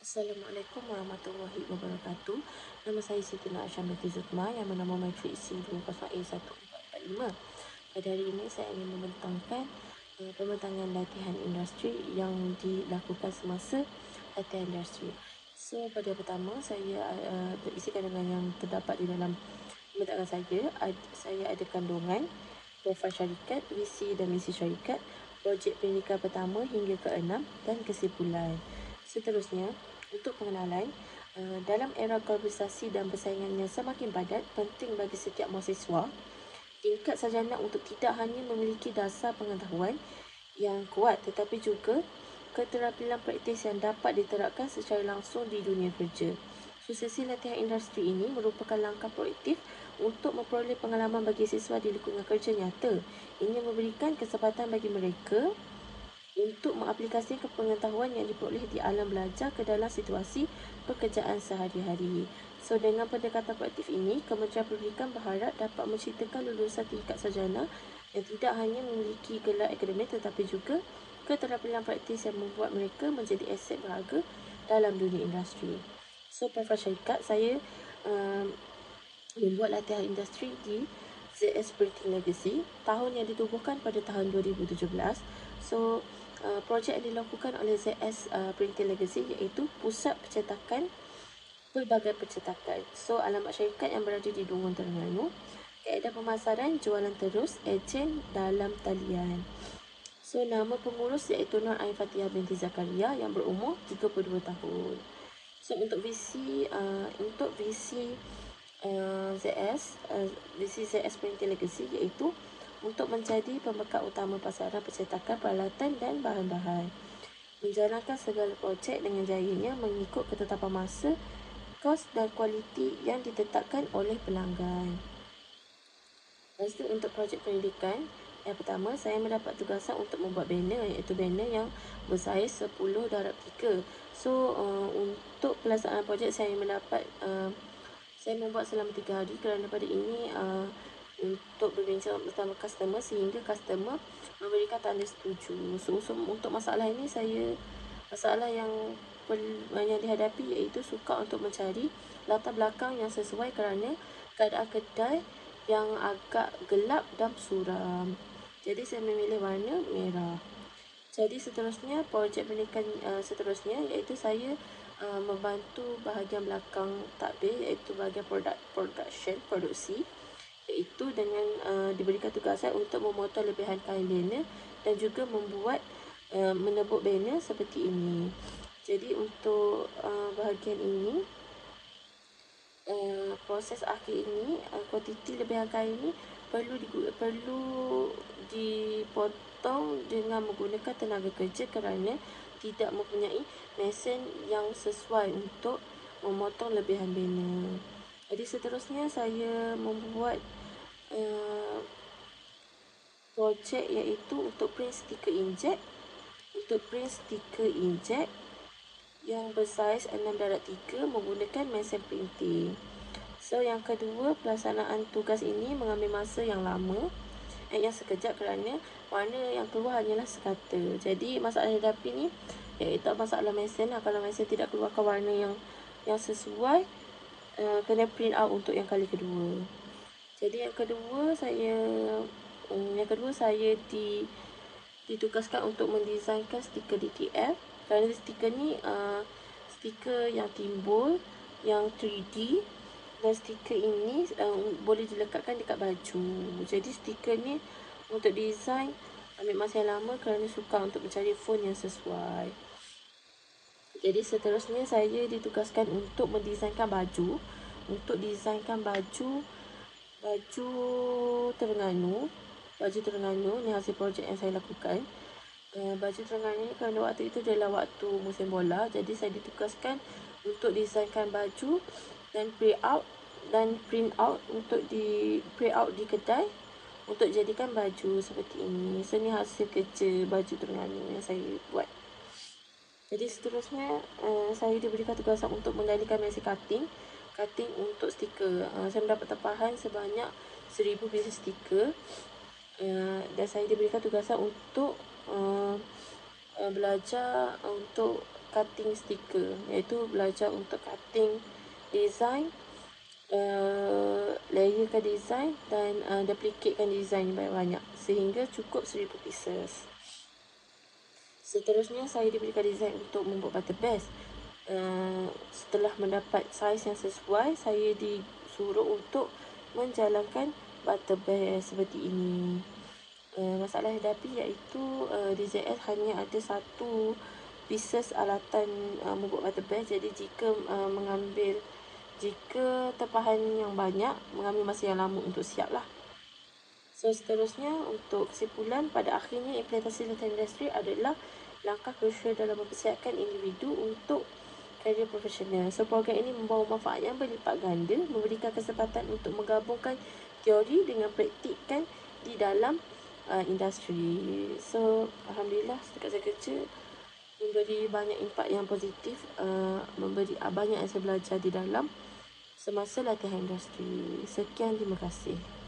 Assalamualaikum warahmatullahi wabarakatuh. Nama saya Siti Nur Aisyah binti Zutma yang bernama Matrix C20A1445. Pada hari ini saya ingin membentangkan pembentangan latihan industri yang dilakukan semasa latihan industri. So, pada pertama saya berisikan dengan yang terdapat di dalam pembentangan saya ada kandungan, profil syarikat, visi dan misi syarikat, projek pendidikan pertama hingga ke-6 dan kesimpulan. Seterusnya, untuk pengenalan, dalam era globalisasi dan persaingan yang semakin padat, penting bagi setiap mahasiswa tingkat sarjana untuk tidak hanya memiliki dasar pengetahuan yang kuat tetapi juga keterampilan praktis yang dapat diterapkan secara langsung di dunia kerja. So, sesi latihan industri ini merupakan langkah proaktif untuk memperoleh pengalaman bagi siswa di lingkungan kerja nyata. Ini memberikan kesempatan bagi mereka untuk mengaplikasikan pengetahuan yang diperoleh di alam belajar ke dalam situasi pekerjaan sehari-hari. So, dengan pendekatan proaktif ini, Kementerian Pendidikan berharap dapat menciptakan lulusan tingkat sarjana yang tidak hanya memiliki gelar akademik tetapi juga keterampilan praktis yang membuat mereka menjadi aset berharga dalam dunia industri. So, profil syarikat, saya membuat latihan industri di ZS Printing Legacy tahun yang ditubuhkan pada tahun 2017. So, projek yang dilakukan oleh ZS Printing Legacy iaitu Pusat Percetakan Pelbagai Percetakan. So, alamat syarikat yang berada di Dungun, Terengganu. Kaedah pemasaran, jualan terus, ejen dalam talian. So, nama pengurus iaitu Nur Ain Fatihah binti Zakaria yang berumur 32 tahun. So, untuk visi visi ZS Printing Legacy iaitu untuk menjadi pembekal utama pasaran percetakan peralatan dan bahan-bahan, menjalankan segala projek dengan jayanya mengikut ketetapan masa, kos dan kualiti yang ditetapkan oleh pelanggan. Lepas itu, untuk projek pendidikan, yang pertama, saya mendapat tugasan untuk membuat banner, iaitu banner yang bersaiz 10 darab 3. So, untuk pelaksanaan projek saya membuat selama 3 hari kerana pada ini untuk berbincang bersama customer sehingga customer memberikan tanda setuju. So, untuk masalah ini masalah yang dihadapi iaitu suka untuk mencari latar belakang yang sesuai kerana keadaan kedai yang agak gelap dan suram. Jadi saya memilih warna merah. Jadi seterusnya, projek pendidikan seterusnya iaitu saya membantu bahagian belakang takbir iaitu bahagian produksi, iaitu dengan diberikan tugasan untuk memotong lebihan kain banner dan juga menebuk banner seperti ini. Jadi untuk bahagian ini, proses akhir ini, kuantiti lebihan kain ini perlu dipotong dengan menggunakan tenaga kerja kerana tidak mempunyai mesin yang sesuai untuk memotong lebihan banner. Jadi seterusnya saya membuat projek iaitu untuk print stiker inkjet. Untuk print stiker inkjet yang bersaiz 6 darab 3 menggunakan mesin printing. So, yang kedua, pelaksanaan tugas ini mengambil masa yang lama, yang sekejap kerana warna yang keluar hanyalah sekata. Jadi, masalah yang hadapi ni iaitu masalah mesin. Kalau mesin tidak keluarkan warna yang sesuai, kena print out untuk yang kali kedua. Jadi, yang kedua saya ditugaskan untuk mendesainkan stiker DTF. Kerana stiker ni stiker yang timbul, yang 3D, dan stiker ini boleh dilekatkan dekat baju. Jadi stiker ni untuk desain ambil masa yang lama kerana suka untuk mencari font yang sesuai. Jadi seterusnya saya ditugaskan untuk mendesainkan baju. Untuk desainkan baju Terengganu ni hasil projek yang saya lakukan. Baju Terengganu ni kerana waktu itu adalah waktu musim bola, jadi saya ditugaskan untuk desainkan baju dan print out untuk di kedai untuk jadikan baju seperti ini. So, ni hasil kerja baju Terengganu yang saya buat. Jadi seterusnya saya diberikan tugasan untuk mengendalikan mesin cutting untuk stiker. Saya mendapat tempahan sebanyak 1000 pieces stiker, dan saya diberikan tugasan untuk belajar untuk cutting stiker, iaitu belajar untuk cutting design, layerkan design dan duplicatekan design banyak-banyak sehingga cukup 1000 pieces. Seterusnya saya diberikan design untuk membuat butter base. Setelah mendapat saiz yang sesuai, saya disuruh untuk menjalankan butter base seperti ini. Masalah yang dihadapi iaitu DJS hanya ada satu pieces alatan membuat butter base. Jadi jika tempahan yang banyak, mengambil masa yang lama untuk siap lah. So, seterusnya untuk kesimpulan, pada akhirnya implementasi data industri adalah langkah krusial dalam mempersiapkan individu untuk karier profesional. So, program ini membawa manfaat yang berlipat ganda, memberikan kesempatan untuk menggabungkan teori dengan praktikan di dalam industri. So, Alhamdulillah setakat saya kerja memberi banyak impak yang positif, memberi banyak yang saya belajar di dalam semasa latihan industri. Sekian, terima kasih.